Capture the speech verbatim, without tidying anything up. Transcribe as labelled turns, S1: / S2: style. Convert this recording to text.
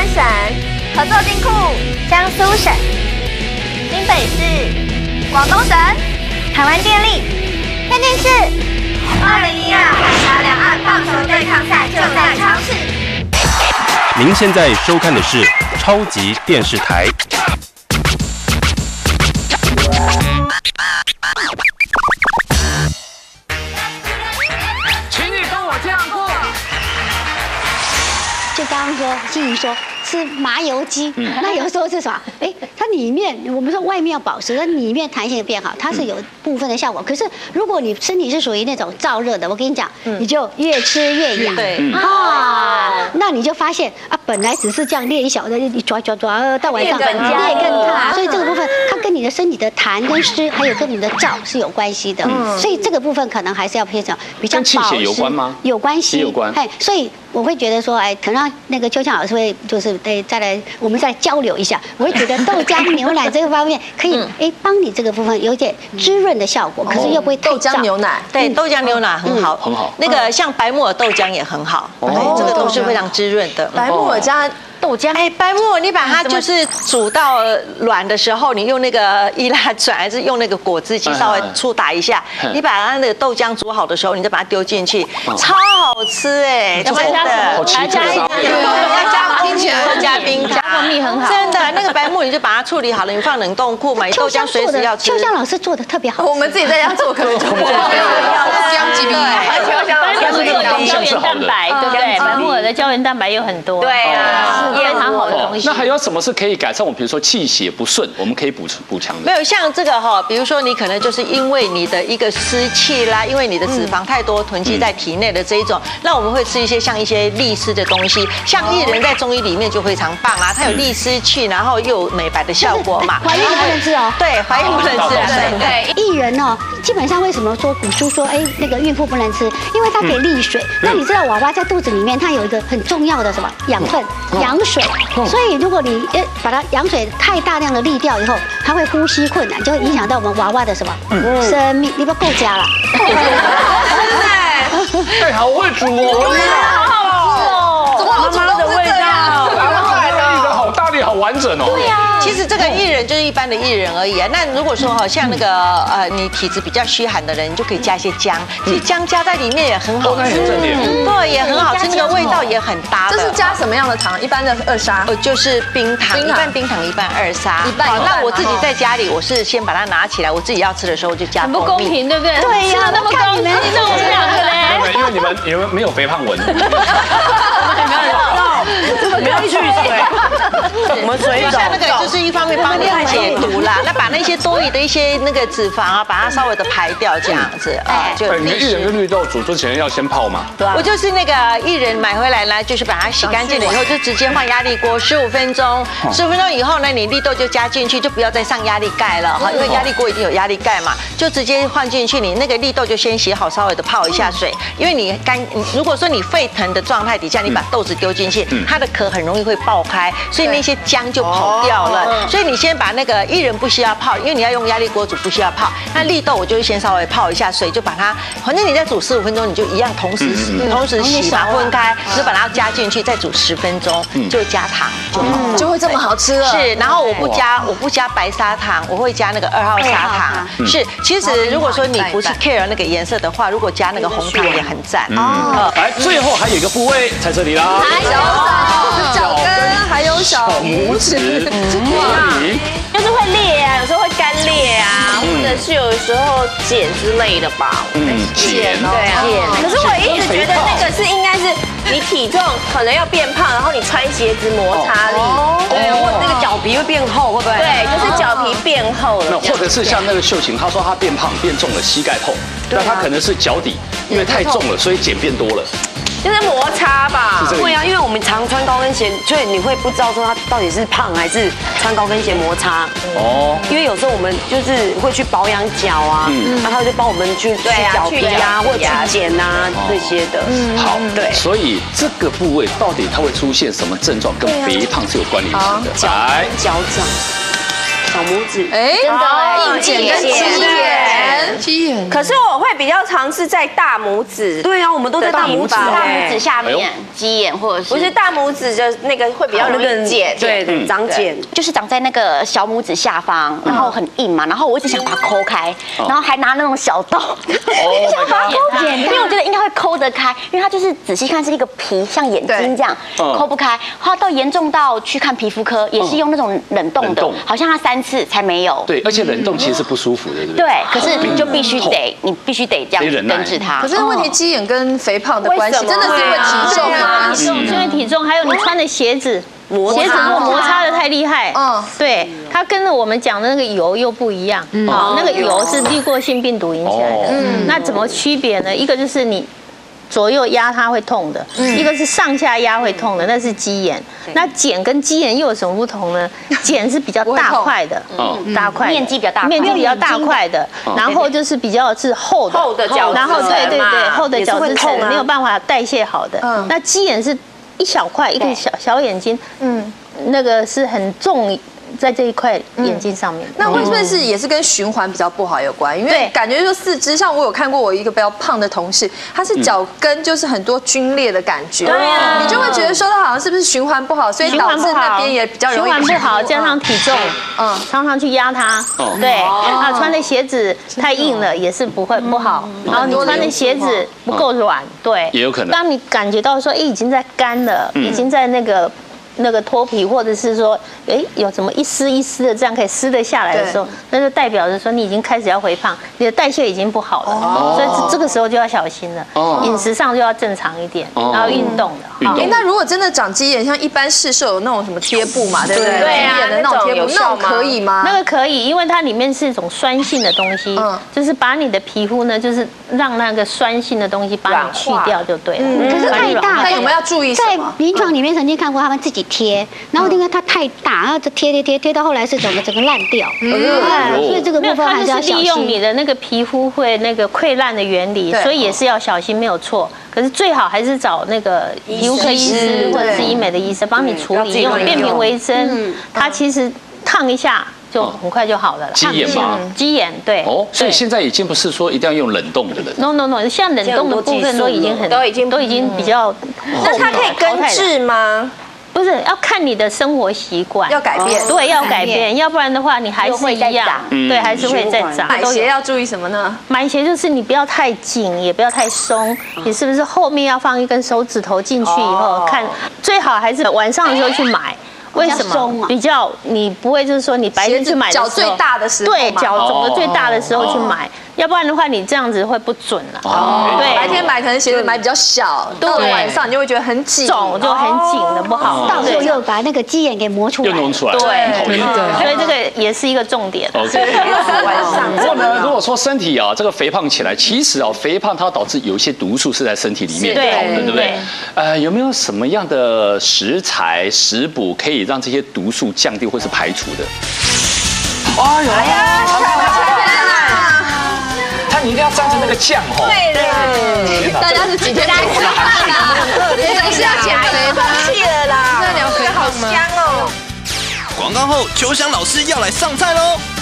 S1: 省，合作金库江苏省，新北市，广东省，台湾电力，天津市。二零一二海峡两岸棒球对抗赛就在超市。
S2: 您现在收看的是超级电视台。
S3: 请你跟我这样过。
S4: 就刚刚说，心怡说吃麻油鸡，那有时候是什么？哎，它里面我们说外面要保湿，但里面弹性变好，它是有部分的效果。可是如果你身体是属于那种燥热的，我跟你讲，你就越吃越痒。
S5: 对
S4: 啊，那你就发现啊，本来只是这样练一小的，你抓抓抓到晚上
S1: 练更加
S4: 练更大，所以这个部分它跟你的身体的痰跟湿，还有跟你的燥是有关系的。所以这个部分可能还是要偏向比较保湿。
S6: 跟气血有关吗？
S4: 有关系，
S6: 有关。
S4: 哎，所以我会觉得说，哎，可能那个秋香老师会就是对再来，我们再交流一下。我会觉得豆浆牛奶这个方面可以哎帮你这个部分有一点滋润的效果，可是又不会太
S5: 豆浆牛奶，对，豆浆牛奶很好，
S6: 很好。
S5: 那个像白木耳豆浆也很好，对，这个都是非常滋润的。
S7: 白木耳加豆浆，
S5: 哎，白木耳你把它就是煮到软的时候，你用那个易拉罐还是用那个果汁机稍微粗打一下，你把它那个豆浆煮好的时候，你再把它丢进去，超好吃哎，真的。
S6: 还
S5: 加一要加冰起来，加冰糖，
S7: 蜂蜜很好。
S5: 真的，那个白木耳你就把它处理好了，你放冷冻库嘛，你豆浆随时要吃。
S4: 秋香老师做的特别好，
S7: 我们自己在家做可能就不
S5: 姜几米，
S1: 秋香老师
S8: 有胶原蛋白，对不对？白木耳的胶原蛋白又很多，
S1: 对啊，
S8: 是非常好的东西。
S6: 那还有什么是可以改善我们，比如说气血不顺，我们可以补补强的？
S5: 没有像这个哈，比如说你可能就是因为你的一个湿气啦，因为你的脂肪太多囤积在体内的这一种，那我们会吃一些像一些利湿的东西，像薏仁在中医里面就非常棒啊，它有利湿气，然后又有美白的效果嘛。
S4: 怀孕不能吃哦，
S5: 对，怀孕不能吃，对
S1: 对。
S4: 薏仁哦，基本上为什么说古书说哎那个孕妇不能吃，因为它可以利水。那你知道娃娃在肚子里面它有一个很重要的什么养分羊水，所以如果你呃把它羊水太大量的沥掉以后，它会呼吸困难，就会影响到我们娃娃的什么生命。你不要够加了，
S6: 哎，好会煮哦，
S7: 好好吃哦，怎么好煮的味道？
S6: 好大力，好完整哦。
S5: 对呀。其实这个薏仁就是一般的薏仁而已啊。那如果说哈，像那个呃，你体质比较虚寒的人，你就可以加一些姜。其实姜加在里面也很好吃，对，也很好吃，那个味道也很搭的。
S7: 这是加什么样的糖？一般的二砂，
S5: 呃，就是冰糖，一半冰糖，一半二砂。
S7: 一半。
S5: 那我自己在家里，我是先把它拿起来，我自己要吃的时候就加。
S8: 很不公平，对不对？
S4: 对呀，
S8: 那么公平，那我们两个嘞？
S6: 因为你们你们没有肥胖纹。
S7: 不要去水，
S5: 我们水像那个就是一方面帮你解毒啦，那把那些多余的一些那个脂肪啊，把它稍微的排掉，这样子啊，就。
S6: 你的薏仁跟绿豆煮之前要先泡吗？
S5: 对啊。我就是那个薏仁买回来呢，就是把它洗干净了以后，就直接换压力锅十五分钟，十五分钟以后呢，你绿豆就加进去，就不要再上压力盖了哈，因为压力锅一定有压力盖嘛，就直接换进去。你那个绿豆就先洗好，稍微的泡一下水，因为你干，如果说你沸腾的状态底下，你把豆子丢进去，它的壳很容易会爆开，所以那些浆就跑掉了。所以你先把那个薏仁不需要泡，因为你要用压力锅煮，不需要泡。那绿豆我就先稍微泡一下水，就把它，反正你再煮十五分钟，你就一样同时同时洗嘛，分开，就把它加进去，再煮十分钟，就加糖就好，
S7: 就会这么好吃了。
S5: 是，然后我不加我不加白砂糖，我会加那个二号砂糖。是，其实如果说你不是 care 那个颜色的话，如果加那个红糖也很赞。
S6: 哦，来，最后还有一个部位在这里啦，
S7: 脚跟还有小拇指，
S1: 哇，就是会裂啊，有时候会干裂啊，或者是有时候茧之类的吧。
S6: 嗯，茧，
S1: 对啊。可是我一直觉得那个是应该是你体重可能要变胖，然后你穿鞋子摩擦力，
S7: 对，或者那个脚皮会变厚，会不会？
S1: 对，就是脚皮变厚了。
S6: 那或者是像那个秀琴，她说她变胖变重了，膝盖痛，那她可能是脚底因为太重了，所以茧变多了。
S1: 就是摩擦吧，
S7: 会啊，因为我们常穿高跟鞋，所以你会不知道说它到底是胖还是穿高跟鞋摩擦。哦，因为有时候我们就是会去保养脚啊，那他就帮我们去去脚皮啊，或者去剪啊这些的。
S6: 好，对，所以这个部位到底它会出现什么症状，跟肥胖是有关联性的。
S7: 来，脚掌。 小拇指。
S3: 哎，
S1: 真的
S3: 硬减跟鸡眼，
S9: 鸡眼。
S10: 可是我会比较尝试在大拇指。
S7: 对啊，我们都在大拇指，
S1: 大拇指下面鸡眼或者是
S10: 不是大拇指的那个会比较容易茧，
S7: 对对，长茧，
S1: 就是长在那个小拇指下方，然后很硬嘛，然后我一直想把它抠开，然后还拿那种小刀，想把它抠开，因为我觉得应该会抠得开，因为它就是仔细看是一个皮，像眼睛这样，抠不开。后来到严重到去看皮肤科，也是用那种冷冻的，好像它三次才没有。
S6: 对，而且冷冻其实是不舒服的，对不对？
S1: 对，可是你就必须得，你必须得这样子根治它。
S9: 可是问题鸡眼跟肥胖的关系，真的是因为体重吗？
S8: 体重，因为体重，还有你穿的鞋子。鞋子如果摩擦的太厉害，嗯，对，它跟我们讲的那个油又不一样，哦，那个油是滤过性病毒引起来的，嗯，那怎么区别呢？一个就是你左右压它会痛的，一个是上下压会痛的，那是鸡眼。那茧跟鸡眼又有什么不同呢？茧是比较大块的，大块
S1: 面积比较大，
S8: 面积比较大块的，然后就是比较是厚的，
S10: 厚的角质，
S8: 然后对对对，厚的角质层没有办法代谢好的。那鸡眼是一小块，一个小小眼睛，嗯，那个是很重，在这一块眼睛上面。
S9: 那会不会是也是跟循环比较不好有关？因为感觉就是四肢，像我有看过我一个比较胖的同事，他是脚跟就是很多皲裂的感觉，对啊，你就会觉得说他好像是不是循环不好，所以导致那边也比较容易
S8: 循环不好，加上体重，嗯，常常去压它，对，啊，穿的鞋子太硬了也是不会不好，然后你穿的鞋子不够软，对，
S6: 也有可能。
S8: 当你感觉到说，哎，已经在干了，已经在那个。那个脱皮，或者是说，哎，有什么一丝一丝的，这样可以撕得下来的时候，那就代表着说你已经开始要肥胖，你的代谢已经不好了，所以这个时候就要小心了。饮食上就要正常一点，然后运动的。
S9: 哎，那如果真的长鸡眼，像一般市售有那种什么贴布嘛，对不对？
S10: 对啊，
S9: 的那种贴布，那种可以吗？
S8: 那个可以，因为它里面是一种酸性的东西，就是把你的皮肤呢，就是让那个酸性的东西把你去掉就对了。
S4: 可是太大，
S9: 那有没有要注意？
S4: 在临床里面曾经看过他们自己贴，然后因为它太大，然后就贴贴贴贴到后来是整个整个烂掉，所以这个部分还是要小心。
S8: 利用你的那个皮肤会那个溃烂的原理，所以也是要小心，没有错。可是最好还是找那个皮肤科医师或者是医美的医生帮你处理，用变频微针，它其实烫一下。就很快就好了啦。
S6: 鸡眼吗？
S8: 鸡眼对。
S6: 哦，所以现在已经不是说一定要用冷冻的了。
S8: No No No， 像冷冻的部分都已经很
S10: 都已经
S8: 都已经比较。
S10: 那它可以根治吗？
S8: 不是，要看你的生活习惯，
S9: 要改变。
S8: 对，要改变，要不然的话你还是一样，对，还是会再长。
S9: 买鞋要注意什么呢？
S8: 买鞋就是你不要太紧，也不要太松，你是不是后面要放一根手指头进去以后看，最好还是晚上的时候去买。为什么？比较你不会就是说你白天去买的时候，
S9: 脚最大的时候，
S8: 对，脚肿的最大的时候去买，要不然的话你这样子会不准了。
S9: 哦，对，白天买可能鞋子买比较小，到了晚上你就会觉得很紧，
S8: 肿就很紧的不好，
S4: 到时候又把那个鸡眼给磨出来，
S6: 又弄出来，
S8: 对，所以这个也是一个重点。
S6: OK， 晚上。不过呢，如果说身体啊这个肥胖起来，其实啊肥胖它导致有一些毒素是在身体里面跑的，对不对？呃，有没有什么样的食材食补可以让这些毒素降低或是排除的？
S11: 哎呦，哎呀，他你一定要沾着那个酱哦。
S10: 对的，
S9: 大家是几天没吃饭啦？
S10: 总是要减肥，放弃了啦。
S9: 那聊肥好香哦。
S12: 广告后，秋香老师要来上菜喽。